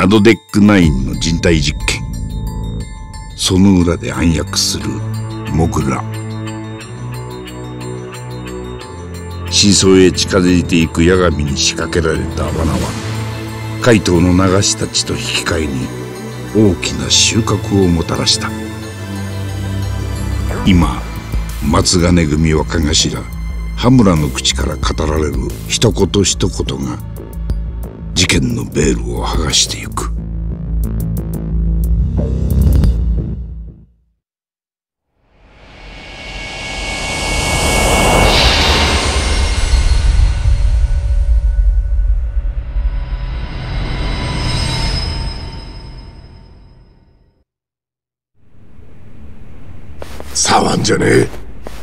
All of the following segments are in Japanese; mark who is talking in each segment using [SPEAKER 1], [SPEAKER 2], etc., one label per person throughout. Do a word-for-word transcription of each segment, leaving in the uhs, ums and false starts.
[SPEAKER 1] アドデックナインの人体実験。その裏で暗躍するモグラ。真相へ近づいていく八神に仕掛けられた罠は、怪盗の流したちと引き換えに大きな収穫をもたらした。今松金組若頭羽村の口から語られる一言一言が事件のベールを剥がしてゆく。
[SPEAKER 2] 触んじゃねえ。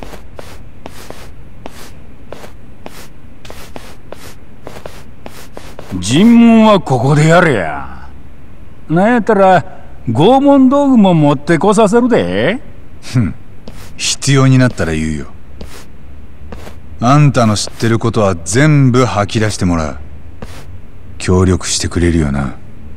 [SPEAKER 3] 尋問はここでやれや。なんやったら拷問道具も持ってこさせるで。
[SPEAKER 4] ふん、必要になったら言うよ。あんたの知ってることは全部吐き出してもらう。協力してくれるよな。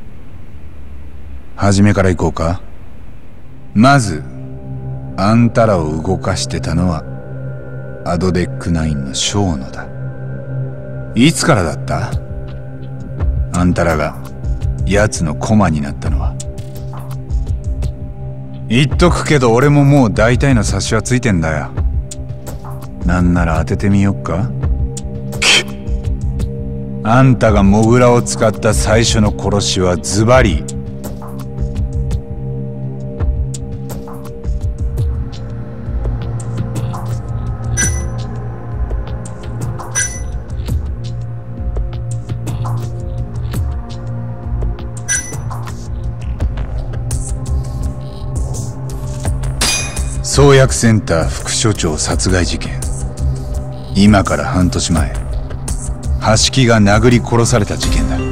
[SPEAKER 4] 初めから行こうか。まずあんたらを動かしてたのはアドデックナインの小野だ。いつからだった？あんたらが奴の駒になったのは。言っとくけど俺ももう大体の察しはついてんだよ。なんなら当ててみよっか。あんたがモグラを使った最初の殺しはズバリ創薬センター副所長殺害事件。今から半年前、橋木が殴り殺された事件だ。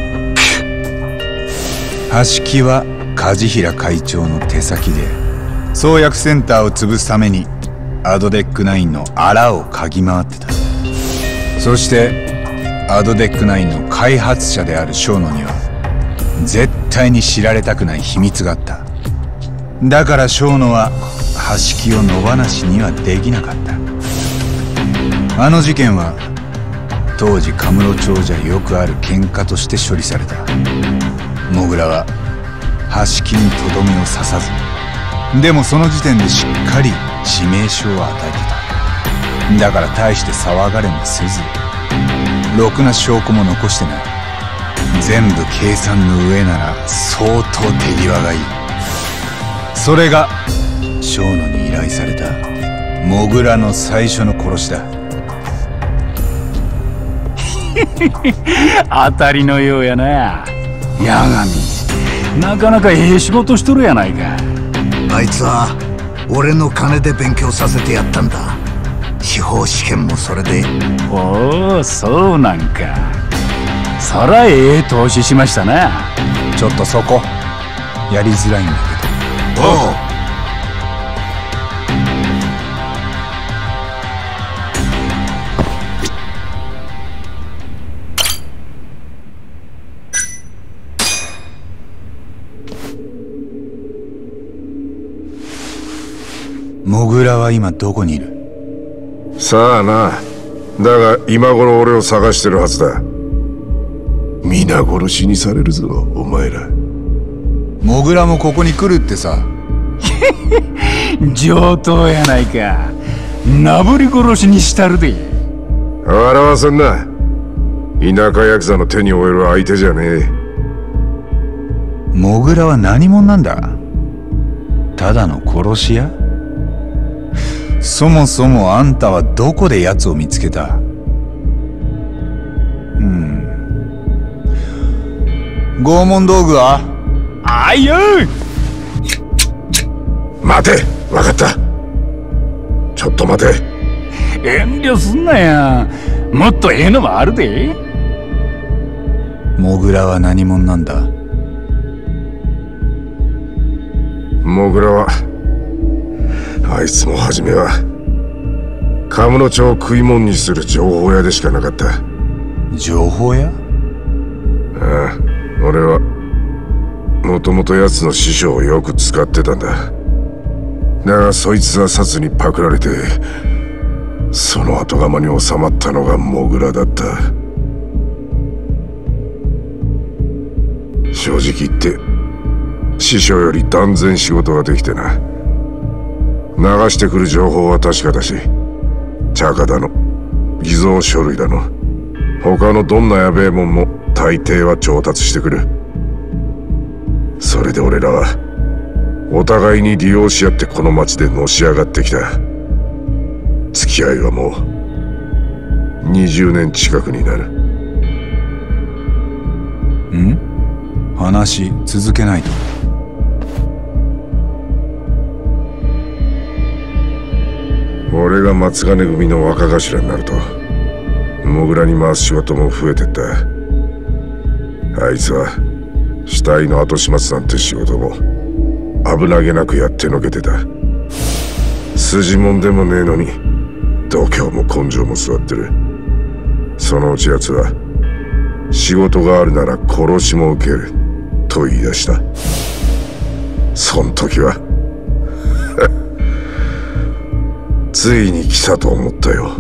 [SPEAKER 4] 橋木は梶平会長の手先で創薬センターを潰すためにアドデックナインのあらを嗅ぎ回ってた。そしてアドデックナインの開発者である小野には絶対に知られたくない秘密があった。だから小野は橋木を野放しにはできなかった。あの事件は当時カムロ町じゃよくある喧嘩として処理された。モグラは橋木にとどめを刺さず、でもその時点でしっかり致命傷を与えてた。だから大して騒がれもせず、ろくな証拠も残してない。全部計算の上なら相当手際がいい。それが小野に依頼されたモグラの最初の殺しだ。
[SPEAKER 3] 当たりのようやな。八神、なかなかええ仕事しとるやないか。
[SPEAKER 5] あいつは俺の金で勉強させてやったんだ。司法試験もそれで。
[SPEAKER 3] おお、そうなんか。そらええ投資しましたな。
[SPEAKER 4] ちょっとそこやりづらいんだけど。
[SPEAKER 5] おう。
[SPEAKER 4] モグラは今どこにいる？
[SPEAKER 2] さあな。だが今頃俺を探してるはずだ。皆殺しにされるぞお前ら。
[SPEAKER 4] モグラもここに来るってさ。
[SPEAKER 3] 上等やないか。なぶり殺しにしたるで。
[SPEAKER 2] 笑わせんな。田舎ヤクザの手に負える相手じゃねえ。
[SPEAKER 4] モグラは何者なんだ？ただの殺し屋？そもそもあんたはどこで奴を見つけた？うん。拷問道具は？
[SPEAKER 3] あいよい。
[SPEAKER 2] 待て、分かった。ちょっと待て。
[SPEAKER 3] 遠慮すんなや。もっとええのもあるで。
[SPEAKER 4] モグラは何者なんだ？
[SPEAKER 2] モグラはあいつも初めはカムロ町を食い物にする情報屋でしかなかった。
[SPEAKER 4] 情報屋？
[SPEAKER 2] ああ、俺はもともと奴の師匠をよく使ってたんだ。だがそいつは殺にパクられて、その後釜に収まったのがモグラだった。正直言って師匠より断然仕事ができてな。流してくる情報は確かだし、茶化だの偽造書類だの他のどんなやべえもんも大抵は調達してくる。それで俺らはお互いに利用し合ってこの町でのし上がってきた。付き合いはもうにじゅうねん近くになる。
[SPEAKER 4] ん？話続けないと。
[SPEAKER 2] 俺が松金組の若頭になるとモグラに回す仕事も増えてった。あいつは死体の後始末なんて仕事も危なげなくやってのけてた。筋もんでもねえのに度胸も根性も座ってる。そのうち奴は仕事があるなら殺しも受けると言い出した。そん時はついに来たと思ったよ。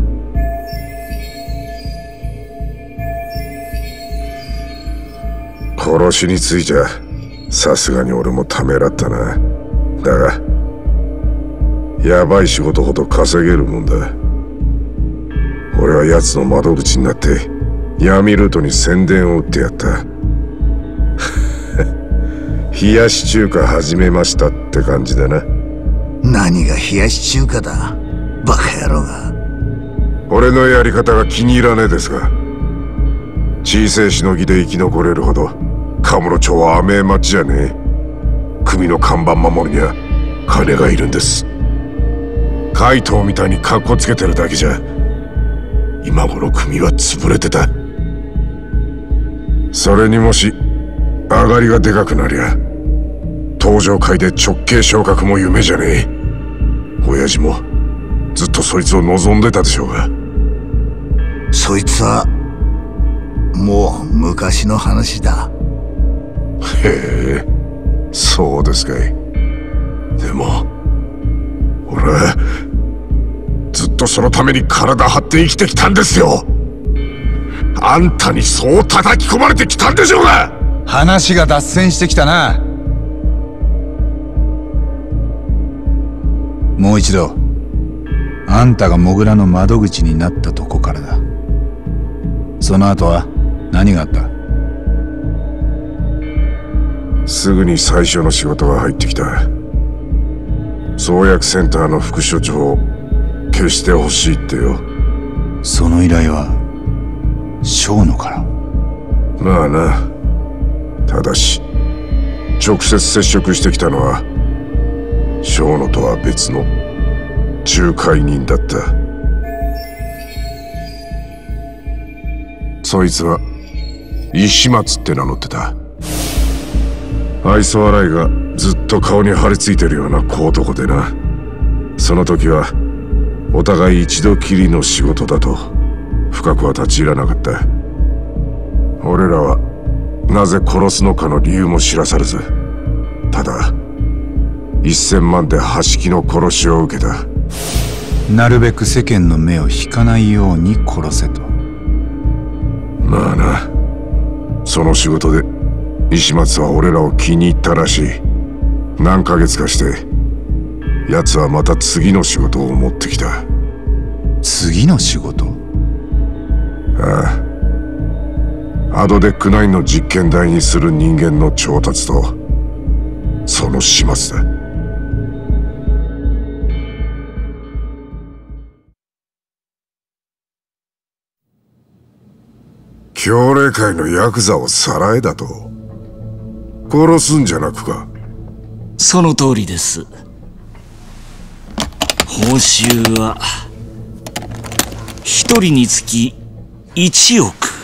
[SPEAKER 2] 殺しについちゃさすがに俺もためらったな。だがやばい仕事ほど稼げるもんだ。俺は奴の窓口になって闇ルートに宣伝を打ってやった。冷やし中華始めましたって感じだな。
[SPEAKER 5] 何が冷やし中華だ、バカ野郎が。
[SPEAKER 2] 俺のやり方が気に入らねえですが、小せえしのぎで生き残れるほどカムロ町は甘え町じゃねえ。組の看板守るには金がいるんです。怪盗みたいにカッコつけてるだけじゃ今頃組は潰れてた。それにもし上がりがでかくなりゃ登場界で直系昇格も夢じゃねえ。親父もずっとそいつを望んでたでしょうが。
[SPEAKER 5] そいつはもう昔の話だ。
[SPEAKER 2] へえ、そうですかい。でも俺はずっとそのために体張って生きてきたんですよ。あんたにそう叩き込まれてきたんでしょうが。
[SPEAKER 4] 話が脱線してきたな。もう一度あんたがモグラの窓口になったとこからだ。その後は何があった？
[SPEAKER 2] すぐに最初の仕事が入ってきた。創薬センターの副所長を消してほしいってよ。
[SPEAKER 4] その依頼は小野から？
[SPEAKER 2] まあな。ただし直接接触してきたのは小野とは別の仲介人だった。そいつは石松って名乗ってた。愛想笑いがずっと顔に張り付いてるような小男でな。その時はお互い一度きりの仕事だと深くは立ち入らなかった。俺らはなぜ殺すのかの理由も知らされず、ただ一千万で端木の殺しを受けた。
[SPEAKER 4] なるべく世間の目を引かないように殺せと。
[SPEAKER 2] まあな。その仕事で石松は俺らを気に入ったらしい。何ヶ月かして奴はまた次の仕事を持ってきた。
[SPEAKER 4] 次の仕事？
[SPEAKER 2] ああ。アドデックナインの実験台にする人間の調達とその始末だ。協励会のヤクザをさらえだと？殺すんじゃなくか？
[SPEAKER 6] その通りです。報酬は一人につきいちおく。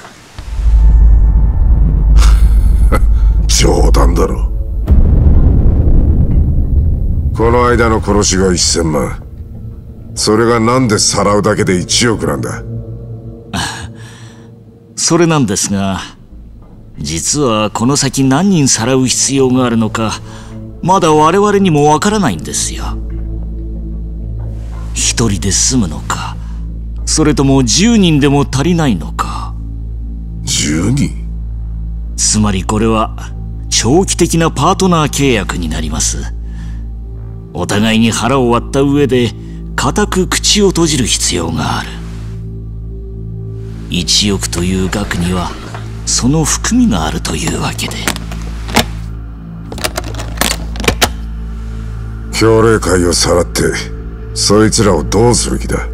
[SPEAKER 2] 冗談だろ。この間の殺しがいっせんまん。それがなんでさらうだけでいちおくなんだ？
[SPEAKER 6] それなんですが、 実はこの先何人さらう必要があるのか、まだ我々にもわからないんですよ。一人で済むのか、それとも十人でも足りないのか。
[SPEAKER 2] 十人？
[SPEAKER 6] つまりこれは長期的なパートナー契約になります。お互いに腹を割った上で固く口を閉じる必要がある。一億という額にはその含みがあるというわけで。
[SPEAKER 2] 協励会をさらってそいつらをどうする気だ？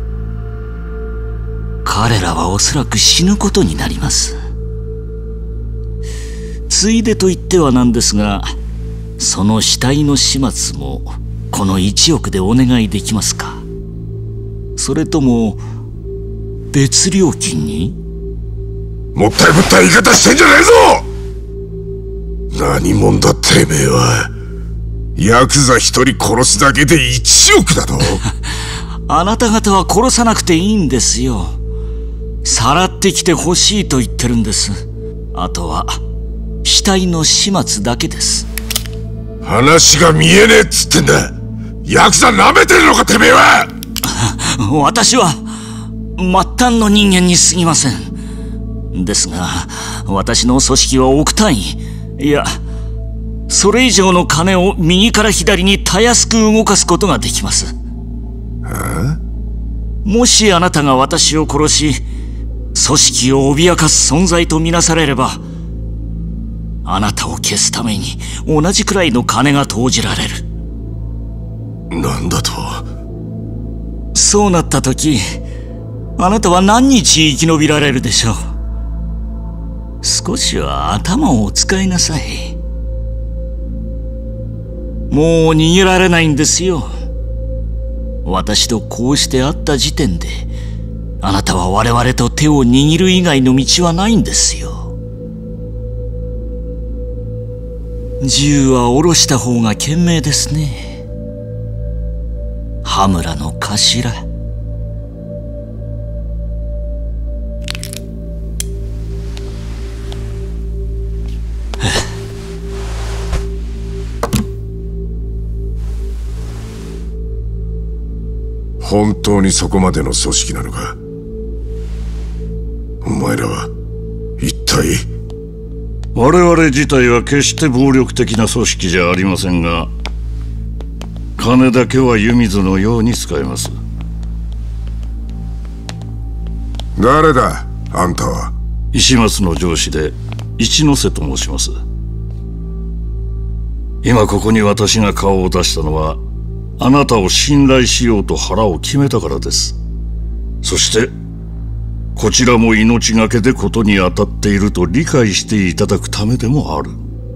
[SPEAKER 6] 彼らはおそらく死ぬことになります。ついでと言ってはなんですが、その死体の始末もこのいちおくでお願いできますか？それとも別料金に？
[SPEAKER 2] もったいぶった言い方してんじゃねえぞ！何者だてめえは。ヤクザ一人殺すだけでいちおくだと？
[SPEAKER 6] あなた方は殺さなくていいんですよ。さらってきてほしいと言ってるんです。あとは死体の始末だけです。
[SPEAKER 2] 話が見えねえっつってんだ。ヤクザ舐めてるのかてめえは！
[SPEAKER 6] 私は末端の人間に過ぎません。ですが私の組織は億単位、いやそれ以上の金を右から左にたやすく動かすことができます。
[SPEAKER 2] はあ？
[SPEAKER 6] もしあなたが私を殺し組織を脅かす存在とみなされれば、あなたを消すために同じくらいの金が投じられる。
[SPEAKER 2] なんだと？
[SPEAKER 6] そうなった時、あなたは何日生き延びられるでしょう。少しは頭をお使いなさい。もう逃げられないんですよ。私とこうして会った時点で、あなたは我々と手を握る以外の道はないんですよ。銃は下ろした方が賢明ですね。羽村の頭。
[SPEAKER 2] 本当にそこまでの組織なのか？お前らは一体？
[SPEAKER 7] 我々自体は決して暴力的な組織じゃありませんが、金だけは湯水のように使えます。
[SPEAKER 2] 誰だあんたは？
[SPEAKER 7] 石松の上司で一ノ瀬と申します。今ここに私が顔を出したのは、あなたを信頼しようと腹を決めたからです。そしてこちらも命がけでことに当たっていると理解していただくためでもある。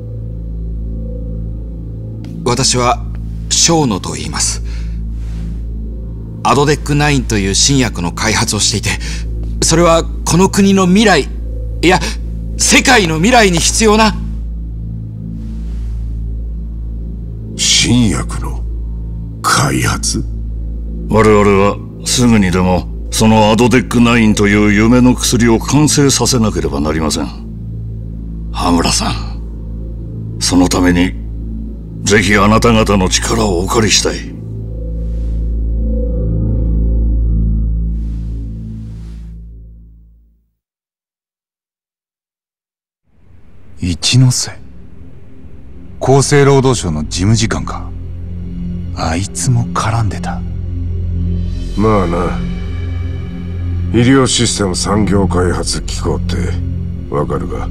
[SPEAKER 8] 私は正野と言います。アドデックナインという新薬の開発をしていて、それはこの国の未来、いや世界の未来に必要な
[SPEAKER 2] 新薬の開発？
[SPEAKER 7] 我々はすぐにでもそのアドデックナインという夢の薬を完成させなければなりません。羽村さん、そのためにぜひあなた方の力をお借りしたい。
[SPEAKER 4] 一ノ瀬、厚生労働省の事務次官か。あいつも絡んでた。
[SPEAKER 2] まあな、医療システム産業開発機構ってわかるか？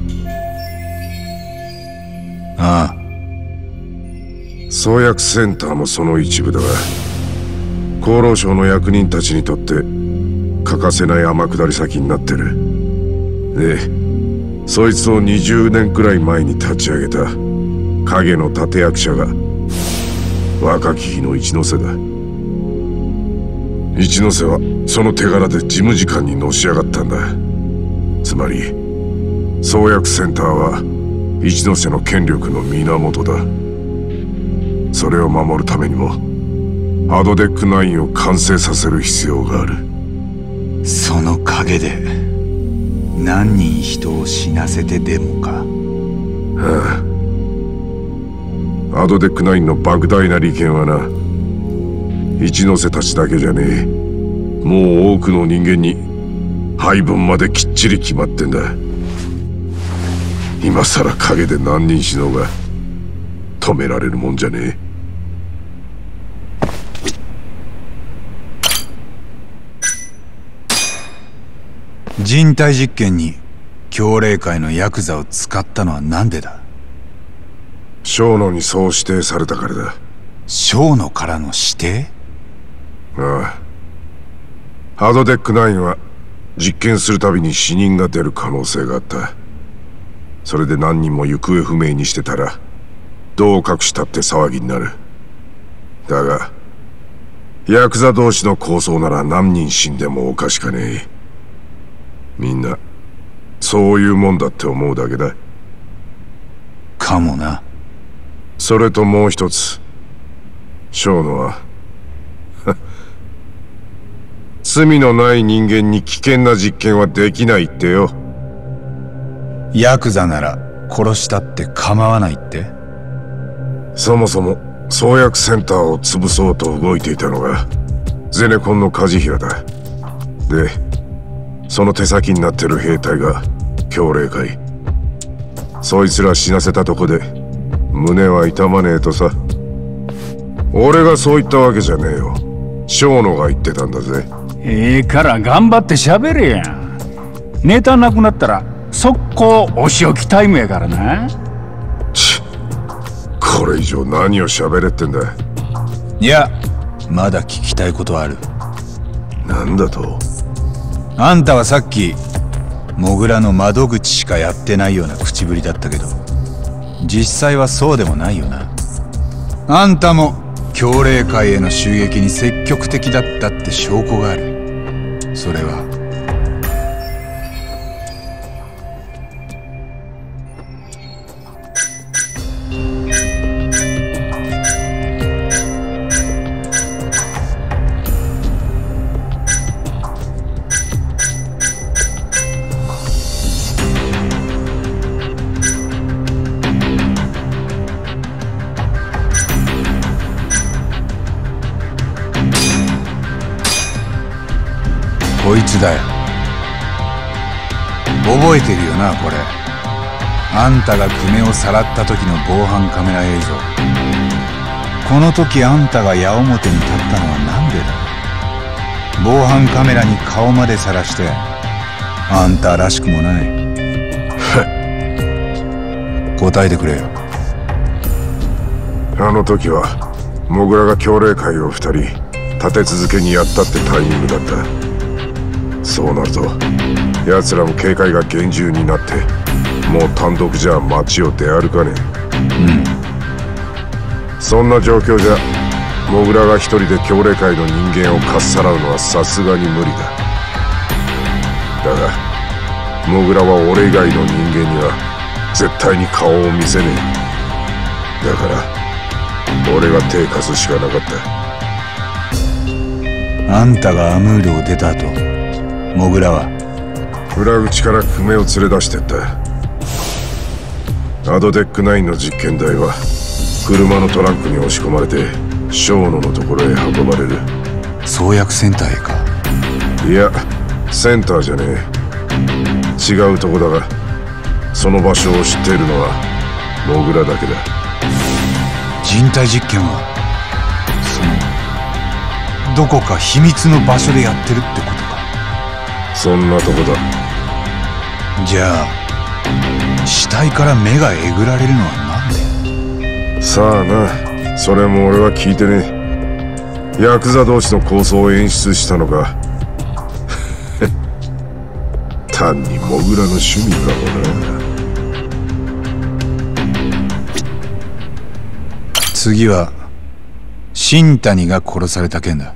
[SPEAKER 4] ああ。
[SPEAKER 2] 創薬センターもその一部だが、厚労省の役人たちにとって欠かせない天下り先になってる。で、そいつをにじゅうねんくらい前に立ち上げた影の立役者が若き日の一ノ瀬だ。一ノ瀬はその手柄で事務次官にのし上がったんだ。つまり創薬センターは一ノ瀬の権力の源だ。それを守るためにもアドデックナインを完成させる必要がある。
[SPEAKER 4] その陰で何人人を死なせてでもか。
[SPEAKER 2] ああ、アドデックナインの莫大な利権はな、一ノ瀬たちだけじゃねえ、もう多くの人間に配分まできっちり決まってんだ。今さら陰で何人死のうが止められるもんじゃねえ。
[SPEAKER 4] 人体実験に教霊界のヤクザを使ったのは何でだ？
[SPEAKER 2] 小野にそう指定されたからだ。
[SPEAKER 4] 小野からの指定？
[SPEAKER 2] ああ、アドデックナインは実験するたびに死人が出る可能性があった。それで何人も行方不明にしてたらどう隠したって騒ぎになる。だがヤクザ同士の抗争なら何人死んでもおかしかねえ。みんなそういうもんだって思うだけだ。
[SPEAKER 4] かもな。
[SPEAKER 2] それともう一つ、小野は罪のない人間に危険な実験はできないってよ。
[SPEAKER 4] ヤクザなら殺したって構わないって？
[SPEAKER 2] そもそも創薬センターを潰そうと動いていたのがゼネコンの梶平だ。でその手先になってる兵隊が教霊会。そいつら死なせたとこで胸は痛まねえとさ。俺がそう言ったわけじゃねえよ。小野が言ってたんだぜ。
[SPEAKER 3] ええから頑張って喋れやん。ネタなくなったら速攻お仕置きタイムやからな。
[SPEAKER 2] ちこれ以上何を喋れってんだ。
[SPEAKER 4] いや、まだ聞きたいことある。
[SPEAKER 2] なんだと？
[SPEAKER 4] あんたはさっきモグラの窓口しかやってないような口ぶりだったけど、実際はそうでもないよな。あんたも教霊界への襲撃に積極的だったって証拠がある。それはこいつだよ。覚えてるよな、これ。あんたが久米をさらった時の防犯カメラ映像。この時あんたが矢面に立ったのはなんでだ？防犯カメラに顔までさらしてあんたらしくもない。答えてくれよ。
[SPEAKER 2] あの時はモグラが教霊会を二人立て続けにやったってタイミングだった。そうなると奴らも警戒が厳重になって、もう単独じゃ街を出歩かねえ。うん、そんな状況じゃモグラが一人で教霊界の人間をかっさらうのはさすがに無理だ。だがモグラは俺以外の人間には絶対に顔を見せねえ。だから俺が手貸すしかなかった。
[SPEAKER 4] あんたがアムールを出た後、モグラは
[SPEAKER 2] 裏口から久米を連れ出してった。アドデックナインの実験台は車のトランクに押し込まれて小野のところへ運ばれる。
[SPEAKER 4] 創薬センターへか？
[SPEAKER 2] いや、センターじゃねえ。違うとこだが、その場所を知っているのはモグラだけだ。
[SPEAKER 4] 人体実験はそのどこか秘密の場所でやってるってことか？
[SPEAKER 2] そんなとこだ。
[SPEAKER 4] じゃあ死体から目がえぐられるのはなんで？
[SPEAKER 2] さあな、それも俺は聞いてねえ。ヤクザ同士の抗争を演出したのか単にモグラの趣味かもな。
[SPEAKER 4] 次は新谷が殺された件だ。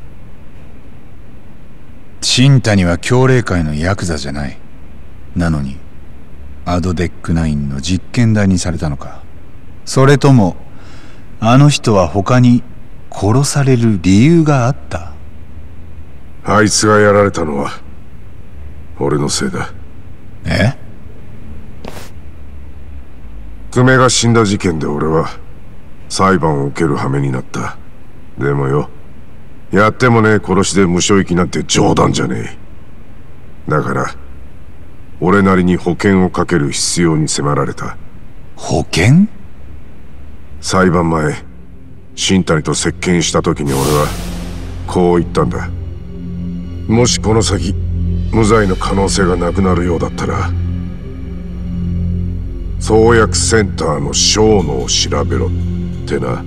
[SPEAKER 4] 新谷は教霊界のヤクザじゃない。なのにアドデックナインの実験台にされたのか？それともあの人は他に殺される理由があった？
[SPEAKER 2] あいつがやられたのは俺のせいだ。
[SPEAKER 4] え？
[SPEAKER 2] 久米が死んだ事件で俺は裁判を受ける羽目になった。でもよ、やってもねえ殺しで無償役なんて冗談じゃねえ。だから俺なりに保険をかける必要に迫られた。
[SPEAKER 4] 保険？
[SPEAKER 2] 裁判前、新谷と接見した時に俺はこう言ったんだ。もしこの先無罪の可能性がなくなるようだったら、創薬センターの小野を調べろってな。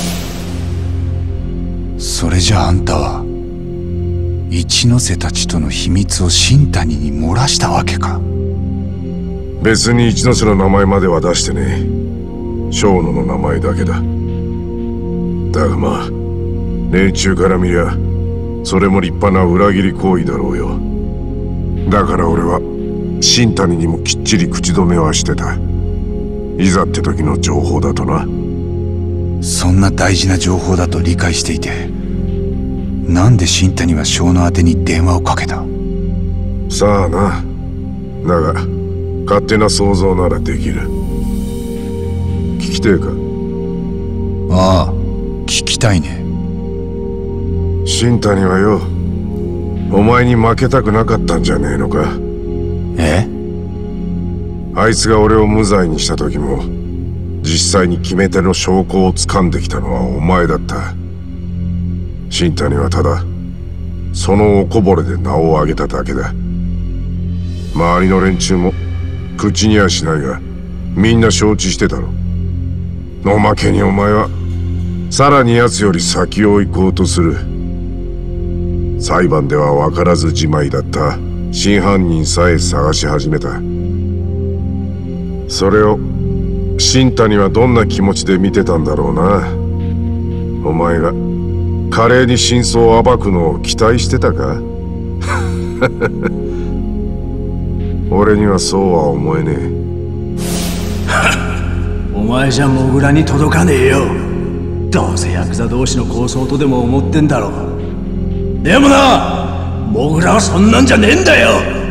[SPEAKER 4] それじゃああんたは一ノ瀬たちとの秘密を新谷に漏らしたわけか。
[SPEAKER 2] 別に一ノ瀬の名前までは出してねえ。小野の名前だけだ。だがまあ連中から見りゃそれも立派な裏切り行為だろうよ。だから俺は新谷にもきっちり口止めはしてた。いざって時の情報だとな。
[SPEAKER 4] そんな大事な情報だと理解していて、なんで新谷は小野宛てに電話をかけた？
[SPEAKER 2] さあな。だが勝手な想像ならできる。聞きてえか？
[SPEAKER 4] ああ、聞きたいね。
[SPEAKER 2] 新谷はよ、お前に負けたくなかったんじゃねえのか？
[SPEAKER 4] え？
[SPEAKER 2] あいつが俺を無罪にした時も実際に決め手の証拠を掴んできたのはお前だった。新谷はただそのおこぼれで名を上げただけだ。周りの連中も口にはしないがみんな承知してたろ。おまけにお前はさらに奴より先を行こうとする。裁判では分からずじまいだった真犯人さえ探し始めた。それを新谷はどんな気持ちで見てたんだろうな。お前が華麗に真相を暴くのを期待してたか？俺にはそうは思えね
[SPEAKER 9] え。お前じゃモグラに届かねえよ。どうせヤクザ同士の抗争とでも思ってんだろう。でもな、モグラはそんなんじゃねえんだよ。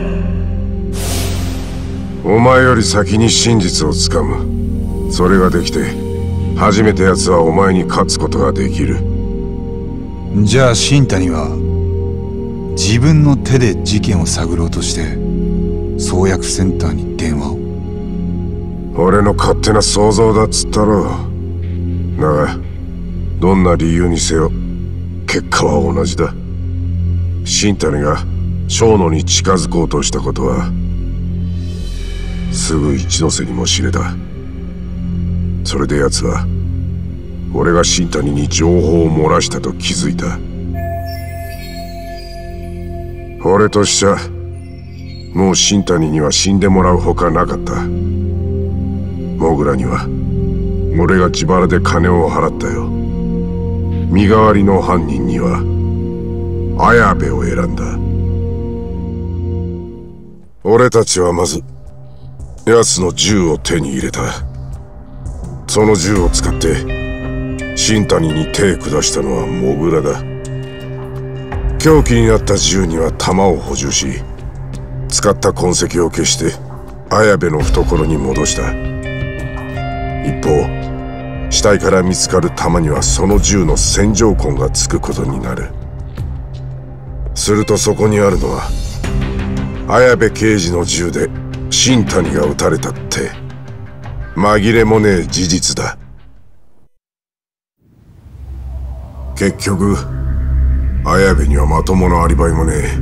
[SPEAKER 2] お前より先に真実をつかむ。それができて初めて奴はお前に勝つことができる。
[SPEAKER 4] じゃあ新谷は自分の手で事件を探ろうとして創薬センターに電話を？
[SPEAKER 2] 俺の勝手な想像だっつったろ。だがどんな理由にせよ結果は同じだ。新谷が小野に近づこうとしたことはすぐ一ノ瀬にも知れた。それで奴は俺が新谷に情報を漏らしたと気づいた。俺としちゃもう新谷には死んでもらうほかなかった。モグラには俺が自腹で金を払ったよ。身代わりの犯人には綾部を選んだ。俺たちはまず奴の銃を手に入れた。その銃を使って新谷に手下したのはモグラだ。凶器になった銃には弾を補充し、使った痕跡を消して綾部の懐に戻した。一方死体から見つかる弾にはその銃の線条痕がつくことになる。するとそこにあるのは綾部刑事の銃で新谷が撃たれたって紛れもねえ事実だ。結局綾部にはまともなアリバイもねえ。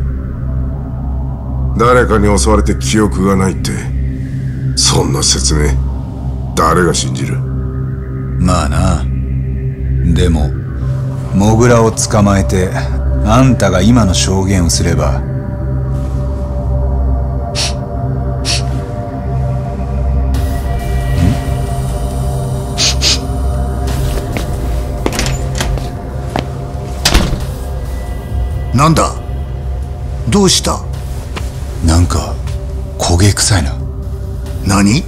[SPEAKER 2] 誰かに襲われて記憶がないってそんな説明誰が信じる？
[SPEAKER 4] まあな。でもモグラを捕まえてあんたが今の証言をすれば
[SPEAKER 5] なんだ？どうした？
[SPEAKER 4] なんか焦げ臭いな。
[SPEAKER 5] 何？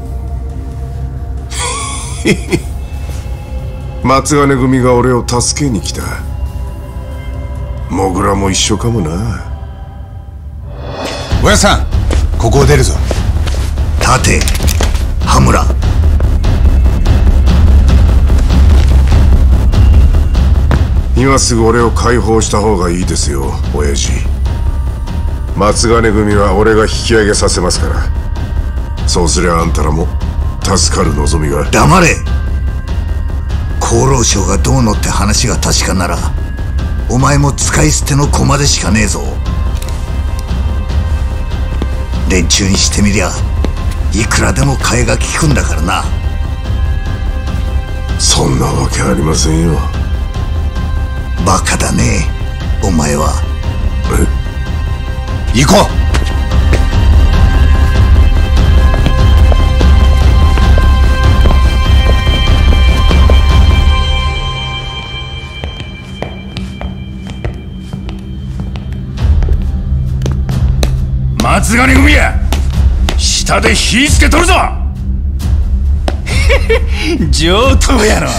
[SPEAKER 2] 松金組が俺を助けに来た。モグラも一緒かもな。
[SPEAKER 4] おやさん、ここを出るぞ。
[SPEAKER 5] 立て、羽村。
[SPEAKER 2] 今すぐ俺を解放した方がいいですよ、親父。松金組は俺が引き上げさせますから。そうすりゃあんたらも助かる望みが。
[SPEAKER 5] 黙れ。厚労省がどうのって話が確かなら、お前も使い捨ての駒でしかねえぞ。連中にしてみりゃいくらでも替えが利くんだからな。
[SPEAKER 2] そんなわけありませんよ。
[SPEAKER 5] バカだねお前は。
[SPEAKER 2] え？
[SPEAKER 4] 行こう。
[SPEAKER 3] 松金組や、下で火つけとるぞ。上等やろ。か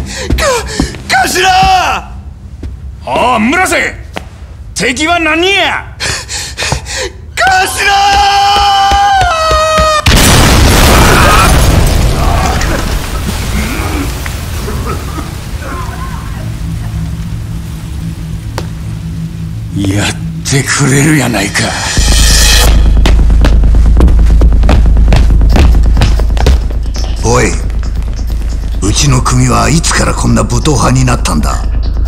[SPEAKER 8] 頭。
[SPEAKER 3] おう村瀬、敵は何人や。
[SPEAKER 8] 頭。
[SPEAKER 3] やってくれるやないか。
[SPEAKER 5] おい、うちの組はいつからこんな武闘派になったんだ。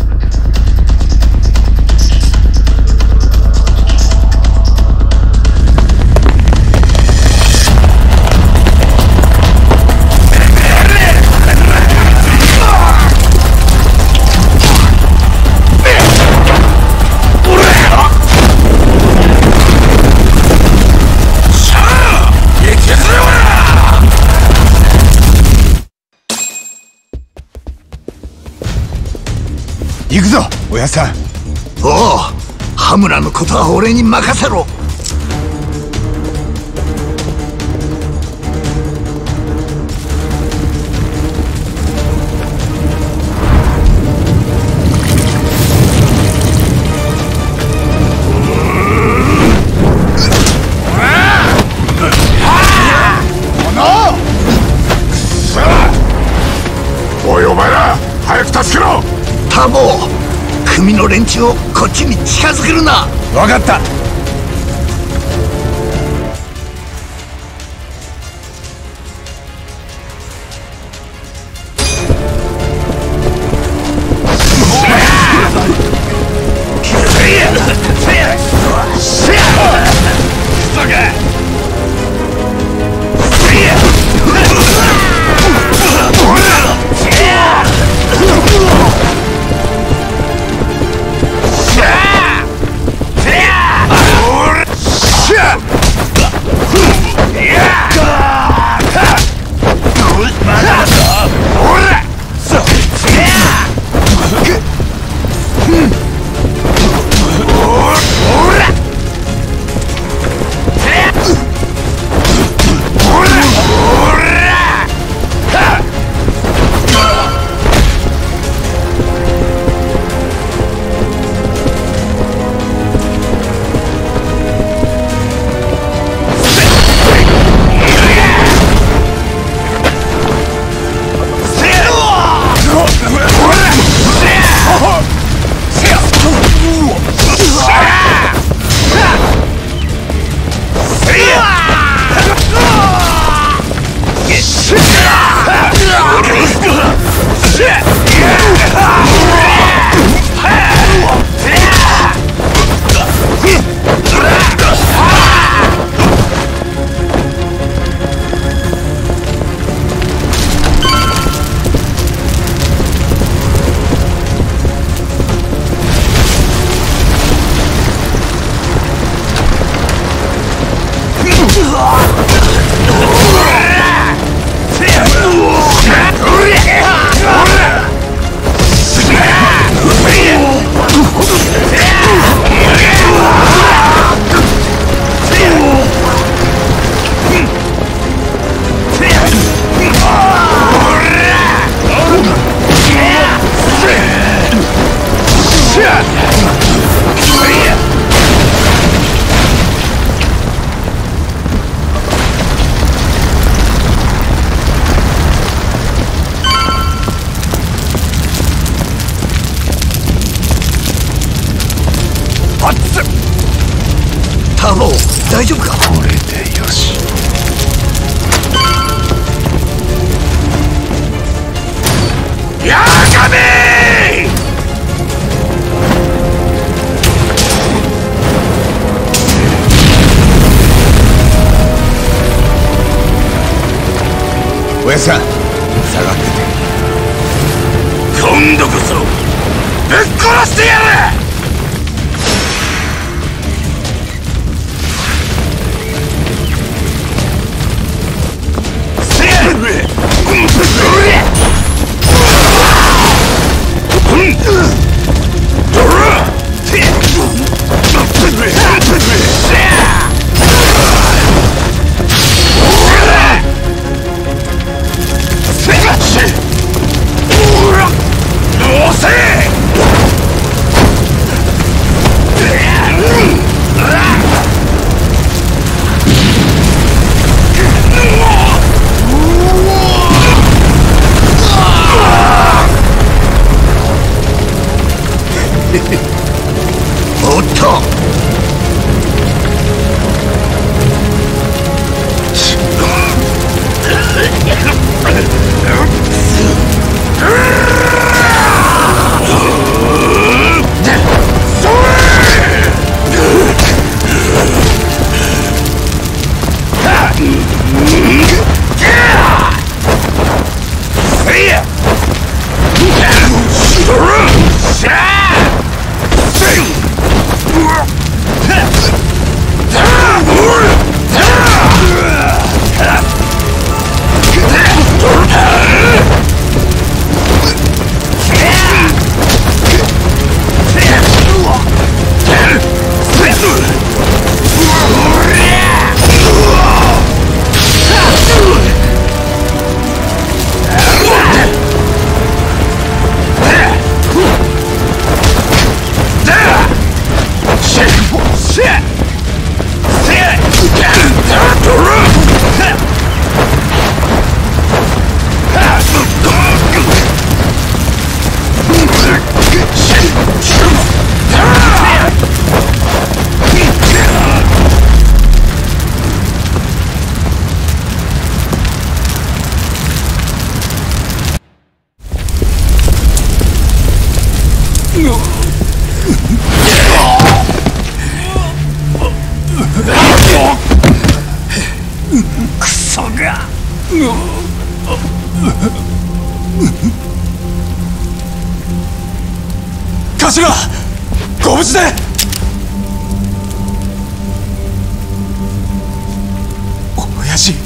[SPEAKER 4] 行くぞおやさん。
[SPEAKER 5] おお、羽村のことは俺に任せろ。
[SPEAKER 2] おいお前ら、早く助けろ。
[SPEAKER 5] ターボー、組の連中をこっちに近づけるな。
[SPEAKER 4] 分かった。
[SPEAKER 5] あ大丈夫か？
[SPEAKER 4] これでよし。
[SPEAKER 1] やがめ
[SPEAKER 4] おやさん、下がってて。
[SPEAKER 1] 今度こそぶっ殺してやる。
[SPEAKER 5] おっと、
[SPEAKER 9] クソが。頭、ご無事で。おやじ。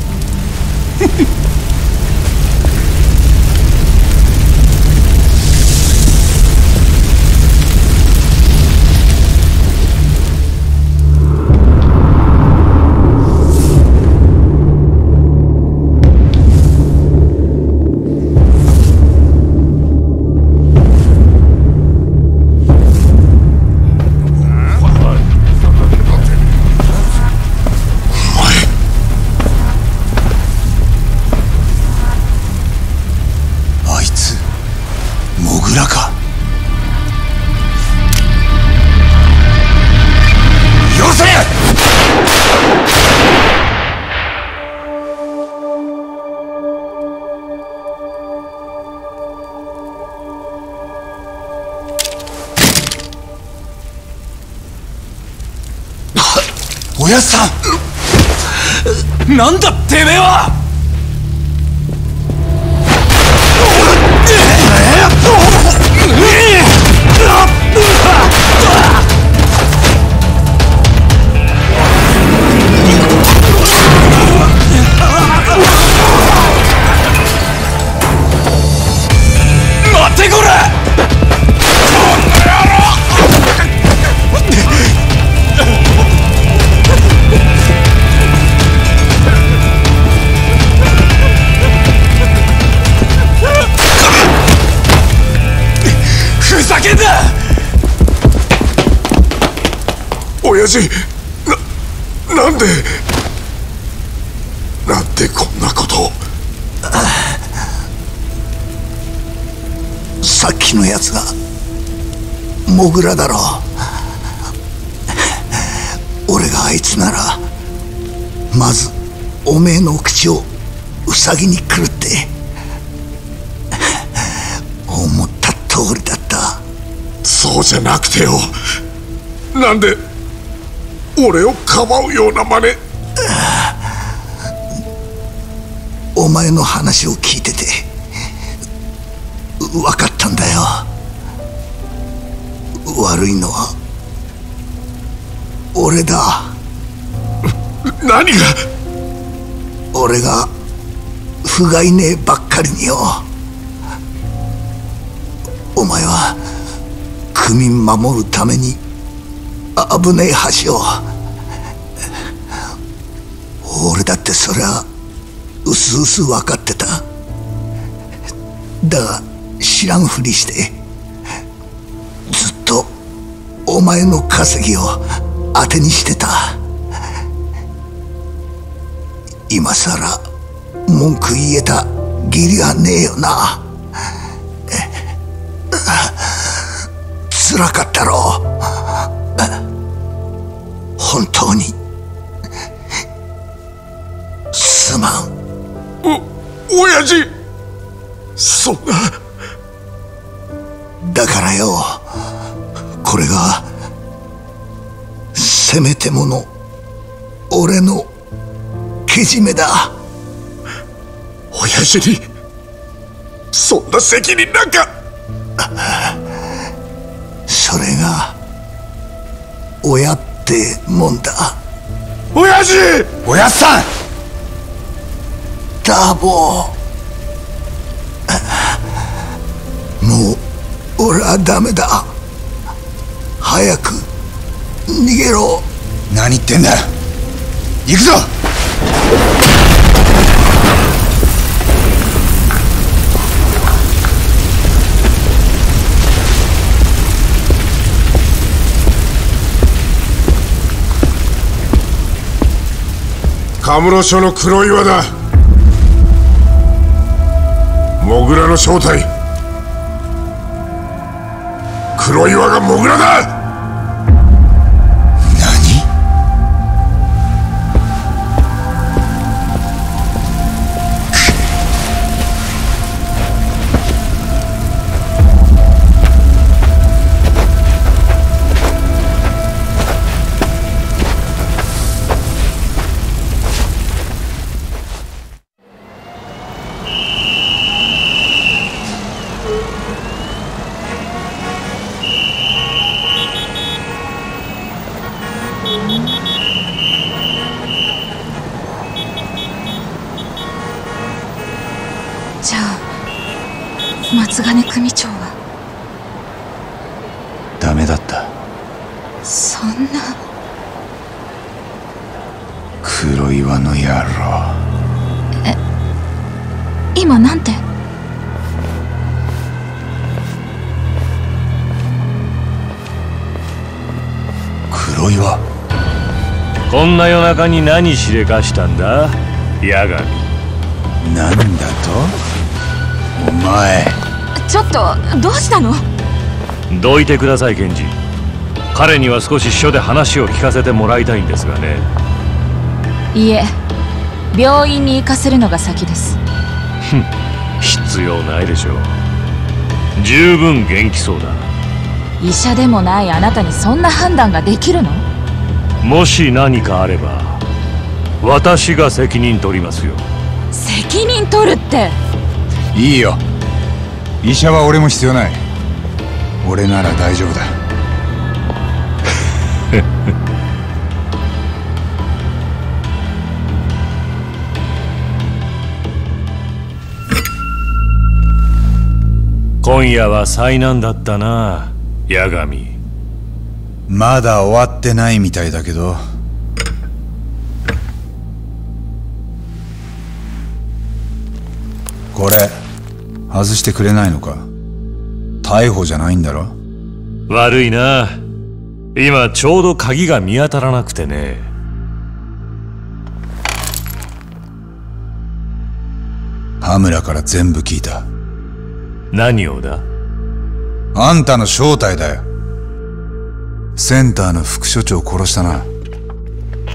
[SPEAKER 9] おやっさん、なんだてめえは。待ってこれ。ふざけんな。
[SPEAKER 2] 親父、な、なんでなんでこんなことを。
[SPEAKER 5] さっきのやつがモグラだろう。俺があいいつならまずおめえの口をウサギにくるって思った通りだった。
[SPEAKER 2] そうじゃなくてよ、なんで俺をかばうような真似。
[SPEAKER 5] お前の話を聞いてて分かったんだよ。悪いのは俺だ。
[SPEAKER 2] 何が？
[SPEAKER 5] 俺が不甲斐ねえばっかりによ。お前は区民守るために危ねえ橋を。俺だってそりゃうすうす分かってた。だが知らんふりしてずっとお前の稼ぎを当てにしてた。今さら文句言えた義理はねえよな。つらかったろう。本当にすまん。
[SPEAKER 2] お、親父、そんな。
[SPEAKER 5] だからよ、これがせめてもの俺のけじめだ。
[SPEAKER 2] 親父にそんな責任なんか。
[SPEAKER 5] それが親ってもんだ。
[SPEAKER 2] 親父！
[SPEAKER 4] 親さん！
[SPEAKER 5] ダーボー、もう俺はダメだ。早く逃げろ。
[SPEAKER 4] 何言ってんだ。行くぞ。
[SPEAKER 2] カムロ署の黒岩だ。モグラの正体、黒岩がモグラだ。
[SPEAKER 4] 何？
[SPEAKER 10] じゃあ松金組長は
[SPEAKER 4] ダメだった。
[SPEAKER 10] そんな。
[SPEAKER 4] 黒岩の野郎。
[SPEAKER 10] え、今なんて？
[SPEAKER 4] 黒岩。
[SPEAKER 3] こんな夜中に何しでかしたんだ、八神。
[SPEAKER 4] なんだと？お前。
[SPEAKER 10] ちょっとどうしたの？
[SPEAKER 3] どいてください、検事。彼には少し署で話を聞かせてもらいたいんですがね。
[SPEAKER 10] いえ、病院に行かせるのが先です。
[SPEAKER 3] ふん、必要ないでしょう。十分元気そうだ。
[SPEAKER 10] 医者でもないあなたにそんな判断ができるの？
[SPEAKER 3] もし何かあれば私が責任取りますよ。
[SPEAKER 10] 責任取るって。
[SPEAKER 4] いいよ、医者は俺も必要ない。俺なら大丈夫だ。
[SPEAKER 3] 今夜は災難だったな、八神。
[SPEAKER 4] まだ終わってないみたいだけど。これ外してくれないのか？逮捕じゃないんだろ？
[SPEAKER 3] 悪いな、今ちょうど鍵が見当たらなくてね。
[SPEAKER 4] 羽村から全部聞いた。
[SPEAKER 3] 何をだ？
[SPEAKER 4] あんたの正体だよ。センターの副署長を殺したな。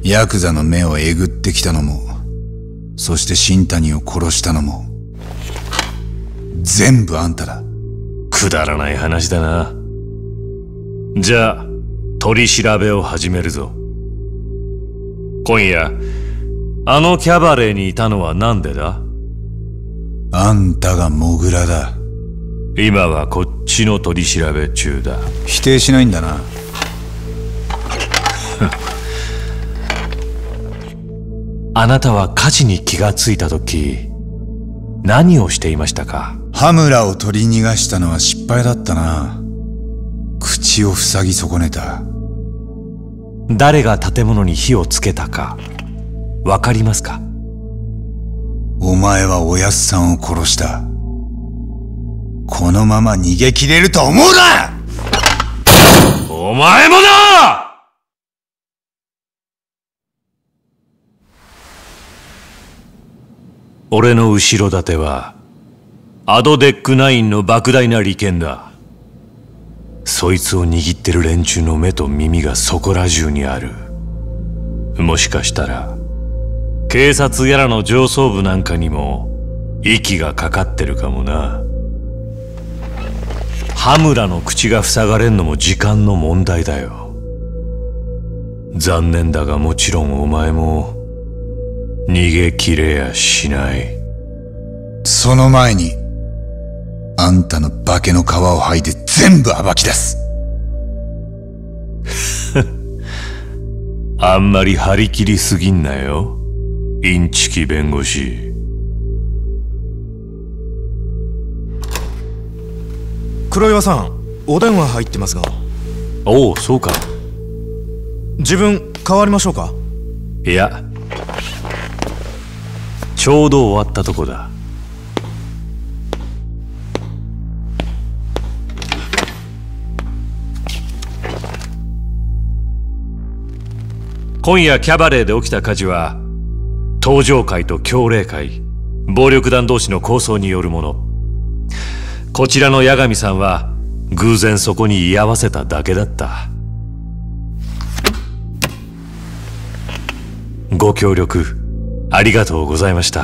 [SPEAKER 4] ヤクザの目をえぐってきたのも、そして新谷を殺したのも、全部あんただ。
[SPEAKER 11] くだらない話だな。じゃあ、取り調べを始めるぞ。今夜、あのキャバレーにいたのはなんでだ？
[SPEAKER 4] あんたがモグラだ。
[SPEAKER 11] 今はこっちの取り調べ中だ。
[SPEAKER 4] 否定しないんだな。
[SPEAKER 11] あなたは火事に気がついたとき、何をしていましたか？
[SPEAKER 4] 羽村を取り逃がしたのは失敗だったな。口を塞ぎ損ねた。
[SPEAKER 11] 誰が建物に火をつけたか、わかりますか？
[SPEAKER 4] お前はおやっさんを殺した。このまま逃げ切れると思うな！
[SPEAKER 11] お前もな！俺の後ろ盾は、アドデックナインの莫大な利権だ。そいつを握ってる連中の目と耳がそこら中にある。もしかしたら、警察やらの上層部なんかにも、息がかかってるかもな。羽村の口が塞がれんのも時間の問題だよ。残念だがもちろんお前も、逃げ切れやしない。
[SPEAKER 4] その前に、あんたの化けの皮を剥いで全部暴き出す。
[SPEAKER 11] あんまり張り切りすぎんなよ、インチキ弁護士。
[SPEAKER 12] 黒岩さん、お電話入ってますが。
[SPEAKER 11] おお、そうか。
[SPEAKER 12] 自分代わりましょうか？
[SPEAKER 11] いや、ちょうど終わったとこだ。今夜キャバレーで起きた火事は、登場会と強霊会、暴力団同士の抗争によるもの。こちらの八神さんは偶然そこに居合わせただけだった。ご協力ありがとうございました。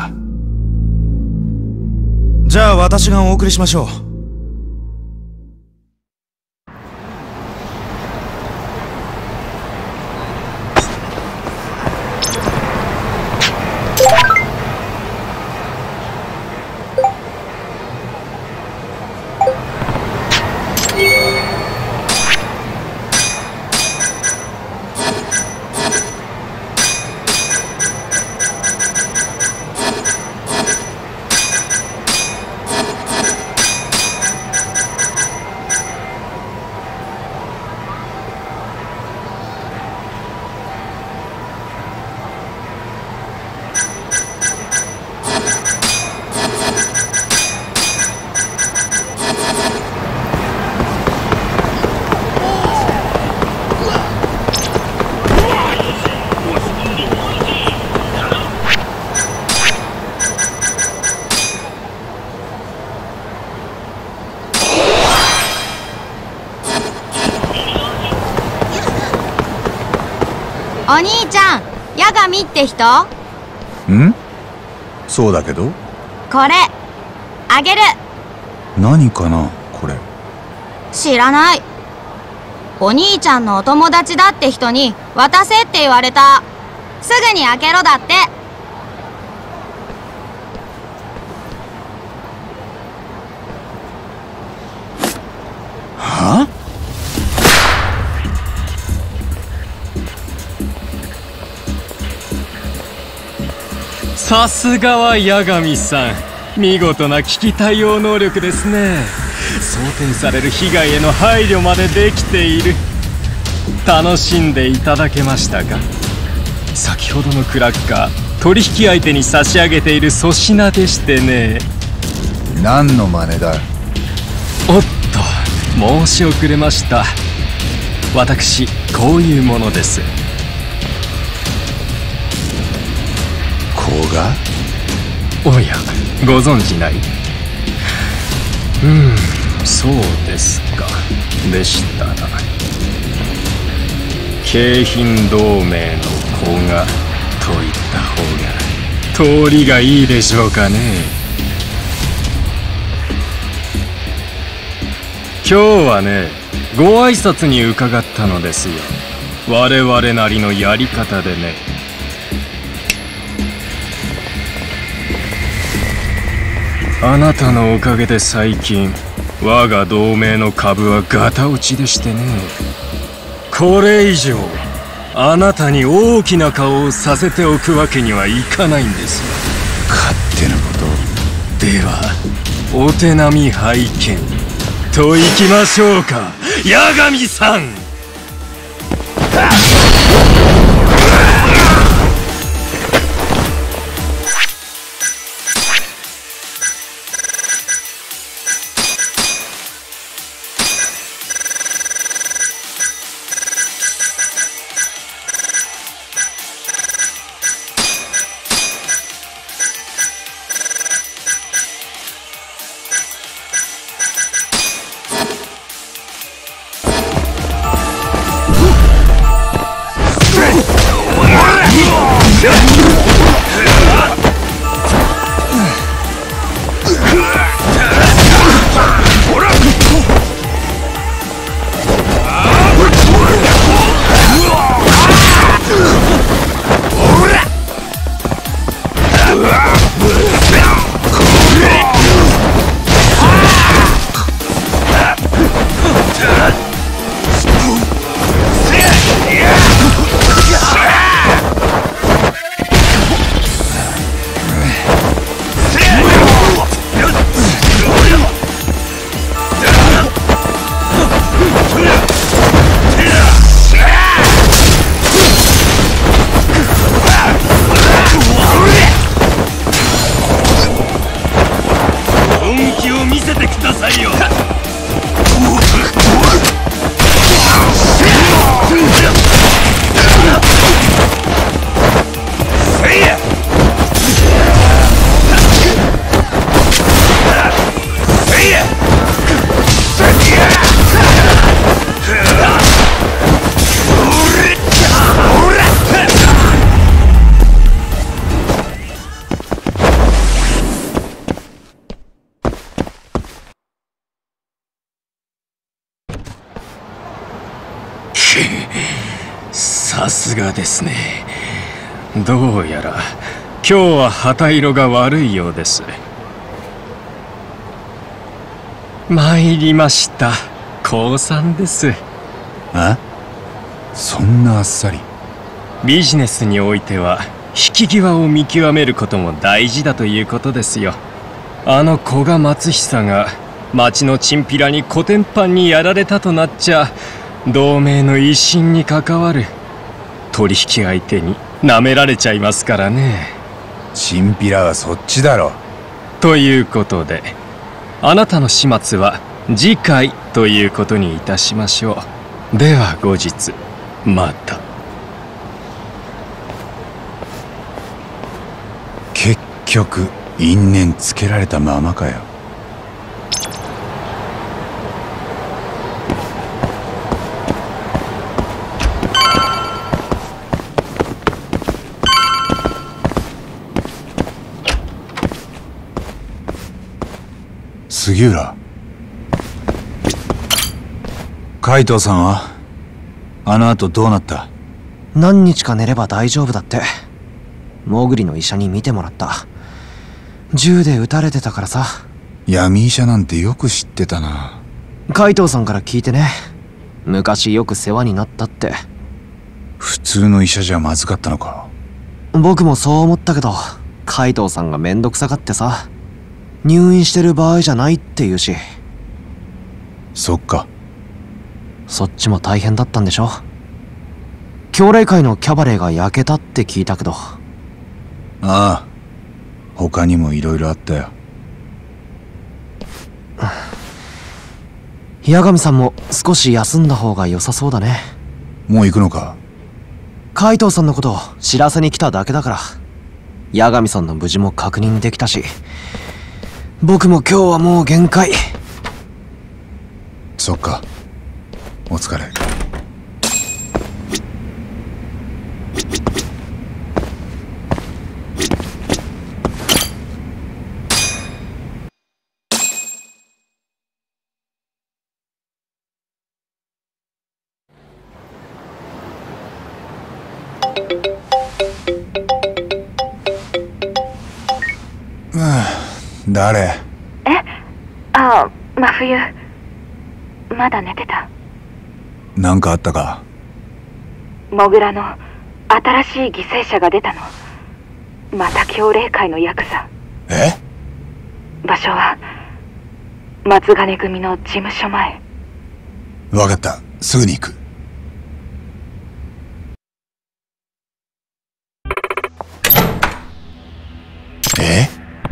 [SPEAKER 12] じゃあ私がお送りしましょう。
[SPEAKER 13] お兄ちゃん、八神って人？
[SPEAKER 4] ん？そうだけど。
[SPEAKER 13] これあげる。
[SPEAKER 4] 何かなこれ。
[SPEAKER 13] 知らない。お兄ちゃんのお友達だって人に渡せって言われた。すぐに開けろだって。
[SPEAKER 4] はあ？
[SPEAKER 14] さすがは八神さん、見事な危機対応能力ですね。想定される被害への配慮までできている。楽しんでいただけましたか？先ほどのクラッカー、取引相手に差し上げている粗品でしてね。
[SPEAKER 4] 何の真似だ？
[SPEAKER 14] おっと、申し遅れました。私、こういうものです。
[SPEAKER 4] が？
[SPEAKER 14] おや、ご存じない？うーん、そうですか。でしたら、京浜同盟の方がといった方が通りがいいでしょうかね。今日はね、ご挨拶に伺ったのですよ。我々なりのやり方でね。あなたのおかげで最近我が同盟の株はガタ落ちでしてね。これ以上あなたに大きな顔をさせておくわけにはいかないんですよ。
[SPEAKER 4] 勝手なこと
[SPEAKER 14] ではお手並み拝見といきましょうか、八神さん。さすがですね。どうやら今日は旗色が悪いようです。参りました。降参です。
[SPEAKER 4] あ？そんなあっさり。
[SPEAKER 14] ビジネスにおいては引き際を見極めることも大事だということですよ。あの古賀松久が町のチンピラにコテンパンにやられたとなっちゃ同盟の威信に関わる。取引相手に舐められちゃいますからね。
[SPEAKER 4] チンピラはそっちだろ。
[SPEAKER 14] ということであなたの始末は次回ということにいたしましょう。では後日また。
[SPEAKER 4] 結局因縁つけられたままかよ。杉浦、海藤さんはあの後どうなった？
[SPEAKER 15] 何日か寝れば大丈夫だって。モグリの医者に診てもらった。銃で撃たれてたからさ。
[SPEAKER 4] 闇医者なんてよく知ってたな。
[SPEAKER 15] 海藤さんから聞いてね。昔よく世話になったって。
[SPEAKER 4] 普通の医者じゃまずかったのか？
[SPEAKER 15] 僕もそう思ったけど海藤さんがめんどくさがってさ、入院してる場合じゃないって言うし。
[SPEAKER 4] そっか。
[SPEAKER 15] そっちも大変だったんでしょ？兄弟会のキャバレーが焼けたって聞いたけど。
[SPEAKER 4] ああ、他にもいろいろあったよ。
[SPEAKER 15] 八神さんも少し休んだ方が良さそうだね。
[SPEAKER 4] もう行くのか？
[SPEAKER 15] 海藤さんのことを知らせに来ただけだから。八神さんの無事も確認できたし、僕も今日はもう限界。
[SPEAKER 4] そっか、お疲れ。 うん、誰？
[SPEAKER 16] えああ、真冬。まだ寝てた。
[SPEAKER 4] 何かあったか？
[SPEAKER 16] モグラの新しい犠牲者が出たの。また強霊界のヤクザ。
[SPEAKER 4] え？
[SPEAKER 16] 場所は松金組の事務所前。
[SPEAKER 4] 分かった、すぐに行く。え？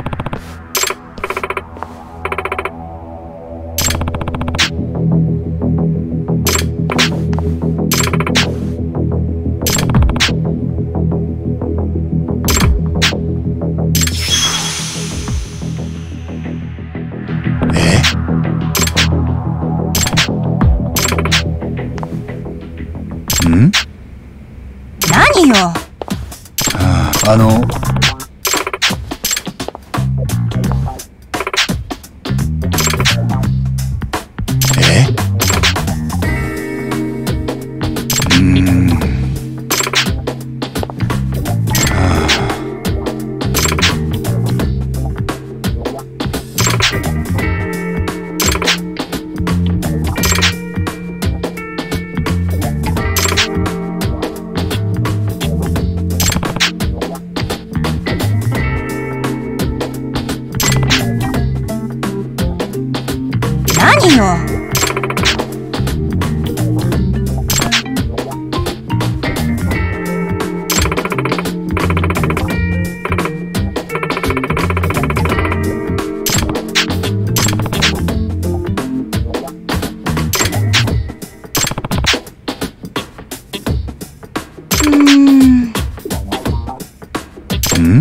[SPEAKER 4] ん？
[SPEAKER 10] 何よ。
[SPEAKER 4] ああ、あのえ？うーん。はあ。
[SPEAKER 10] 何よ。うーん。
[SPEAKER 4] ん？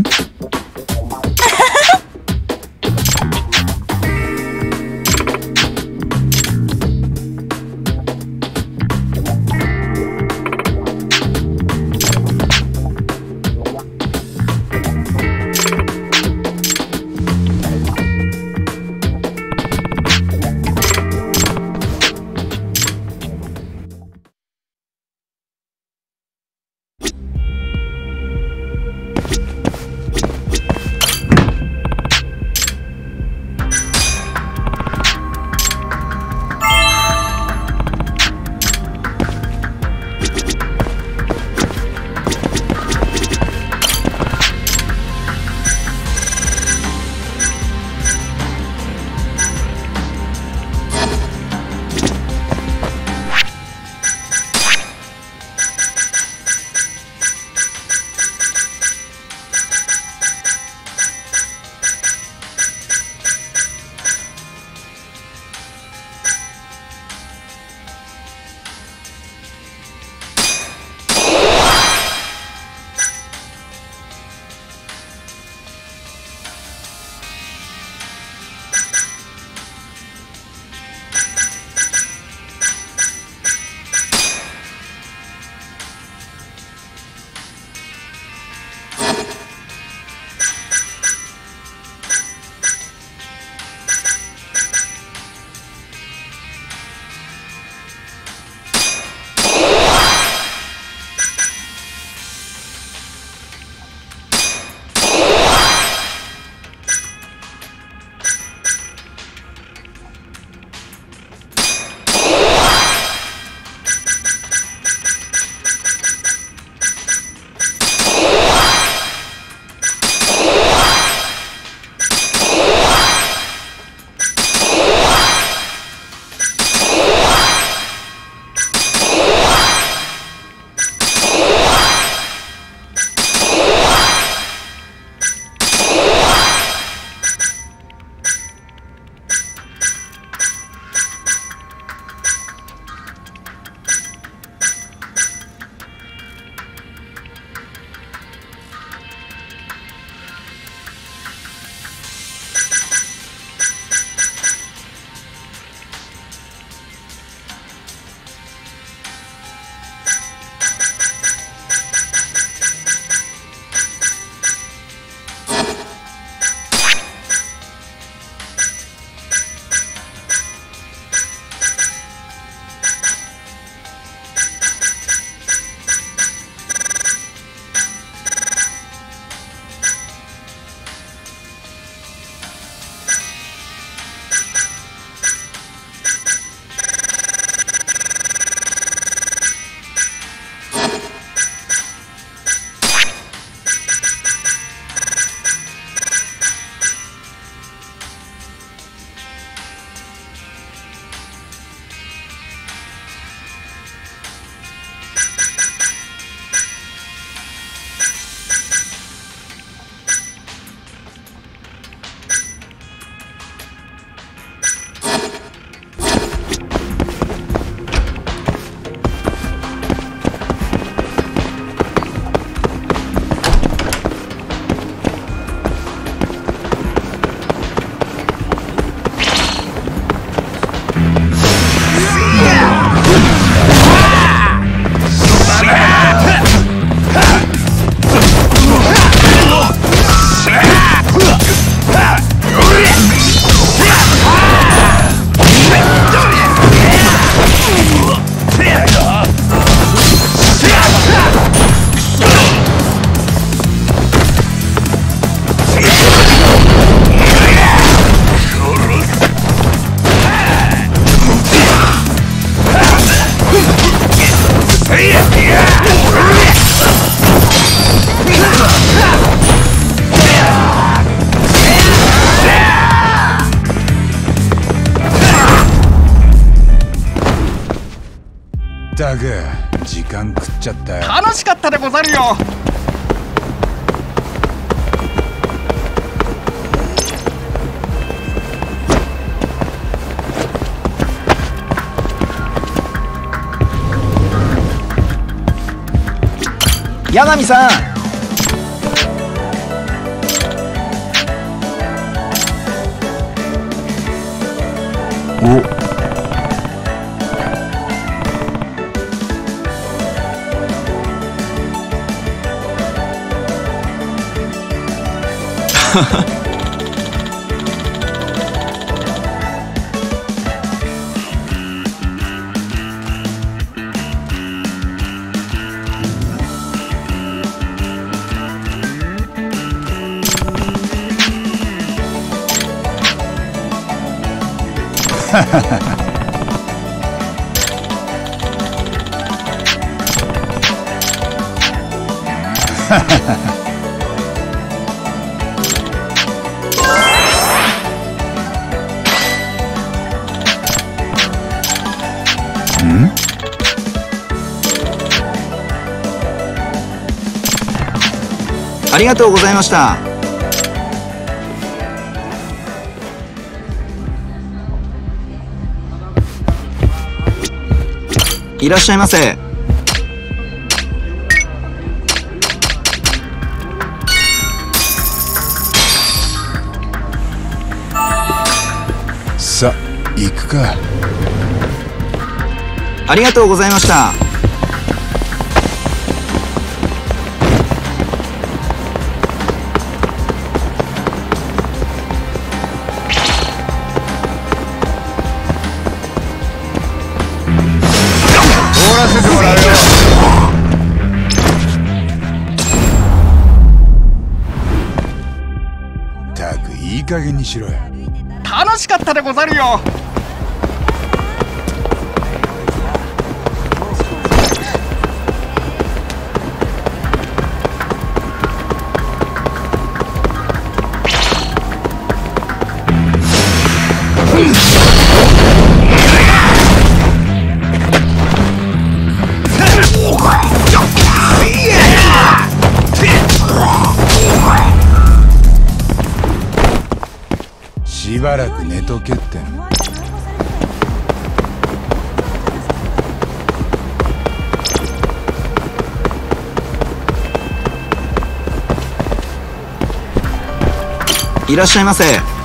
[SPEAKER 4] ったく時間食っちゃったよ。
[SPEAKER 17] 楽しかったでござるよ。
[SPEAKER 15] 八神さん、
[SPEAKER 4] おん？
[SPEAKER 8] ありがとうございました。いらっしゃいませ。
[SPEAKER 4] さあ行くか。
[SPEAKER 8] ありがとうございました。
[SPEAKER 4] 終わらせてもらうよ。たくいい加減にしろよ。
[SPEAKER 17] 楽しかったでござるよ。
[SPEAKER 4] しばらく寝とけってんの。
[SPEAKER 8] いらっしゃいませ。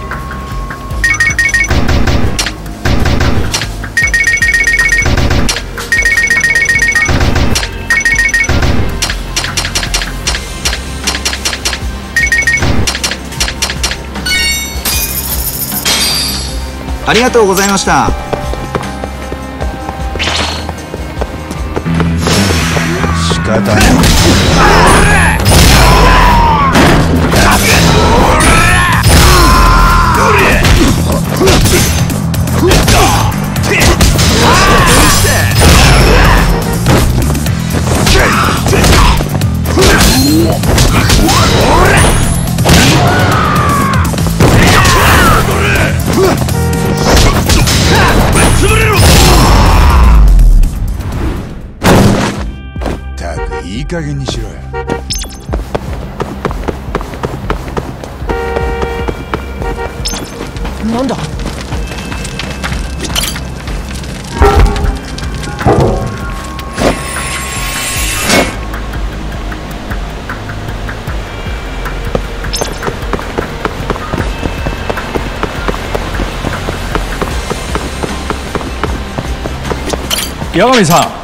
[SPEAKER 8] ありがとうございました。
[SPEAKER 4] 仕方ない。たくいい加減にしろよ。
[SPEAKER 15] なんだ。
[SPEAKER 3] 八神さん、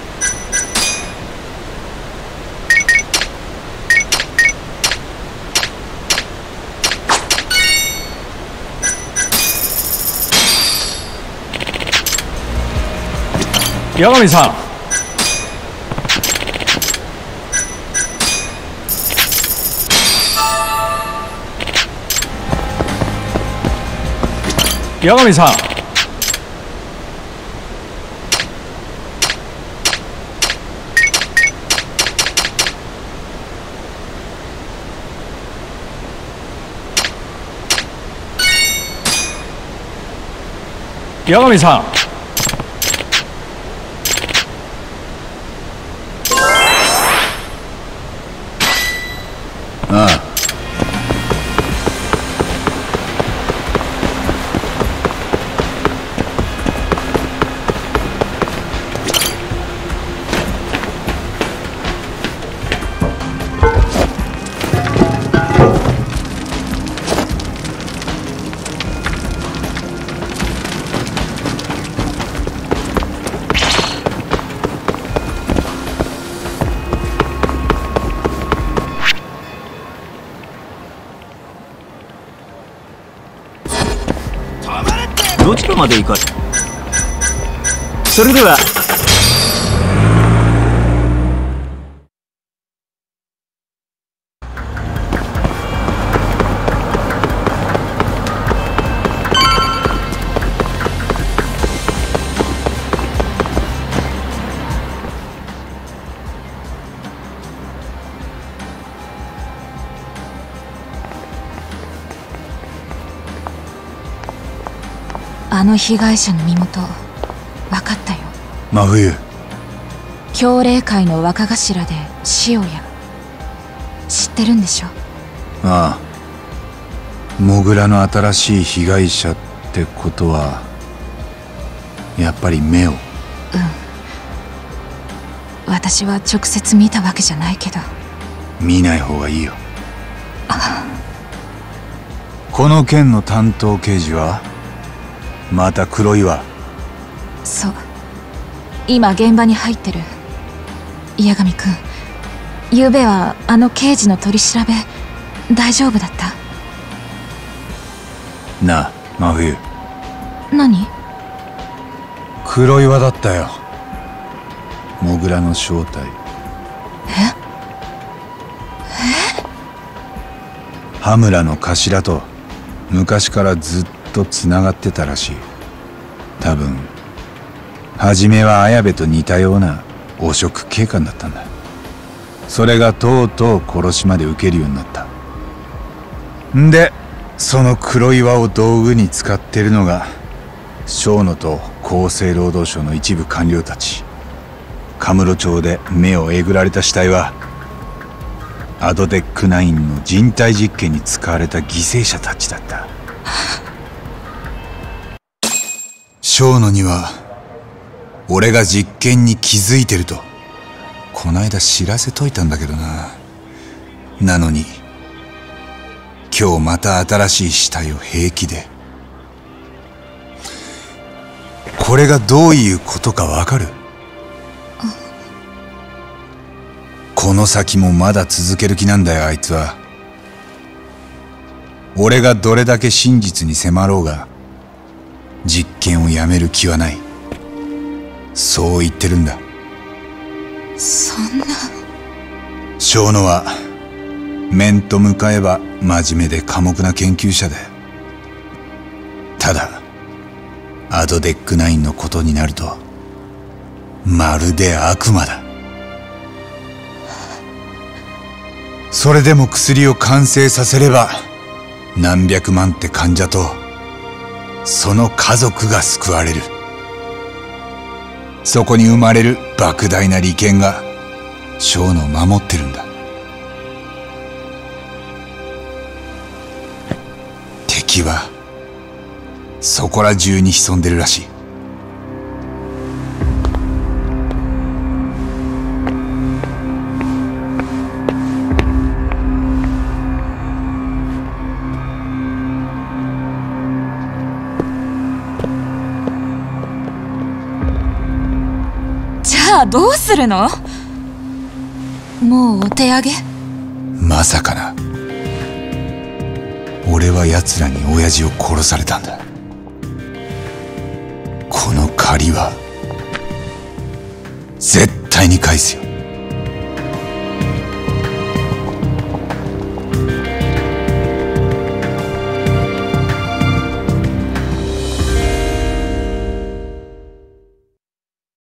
[SPEAKER 3] 八神さん、八神さん、八神さん、
[SPEAKER 14] どちらまで行かそれでは。
[SPEAKER 10] あの被害者の身元分かったよ。
[SPEAKER 4] 真冬。
[SPEAKER 10] 教霊会の若頭で塩谷。知ってるんでしょ？
[SPEAKER 4] ああ。モグラの新しい被害者ってことはやっぱり目を。うん。
[SPEAKER 10] 私は直接見たわけじゃないけど。
[SPEAKER 4] 見ない方がいいよ。この件の担当刑事はまた黒岩。
[SPEAKER 10] そう、今現場に入ってる。八神君、ゆうべはあの刑事の取り調べ大丈夫だった？
[SPEAKER 4] なあ真冬。
[SPEAKER 10] 何？
[SPEAKER 4] 黒岩だったよ、モグラの正体。
[SPEAKER 10] え？え？
[SPEAKER 4] 羽村の頭と昔からずっとつながってたらしい。多分初めは綾部と似たような汚職警官だったんだ。それがとうとう殺しまで受けるようになった。んでその黒岩を道具に使ってるのが生野と厚生労働省の一部官僚たち。カムロ町で目をえぐられた死体はアドデックナインの人体実験に使われた犠牲者たちだった。生野には俺が実験に気づいてるとこないだ知らせといたんだけどな。なのに今日また新しい死体を平気で。これがどういうことかわかる？この先もまだ続ける気なんだよ、あいつは。俺がどれだけ真実に迫ろうが実験をやめる気はない。そう言ってるんだ。
[SPEAKER 10] そんな。
[SPEAKER 4] 生野は面と向かえば真面目で寡黙な研究者で、ただアドデックナインのことになるとまるで悪魔だ。それでも薬を完成させれば何百万って患者とその家族が救われる。そこに生まれる莫大な利権が生野を守ってるんだ。敵はそこら中に潜んでるらしい。
[SPEAKER 10] どうするの？もうお手上げ？
[SPEAKER 4] まさかな。俺は奴らに親父を殺されたんだ。この借りは絶対に返すよ。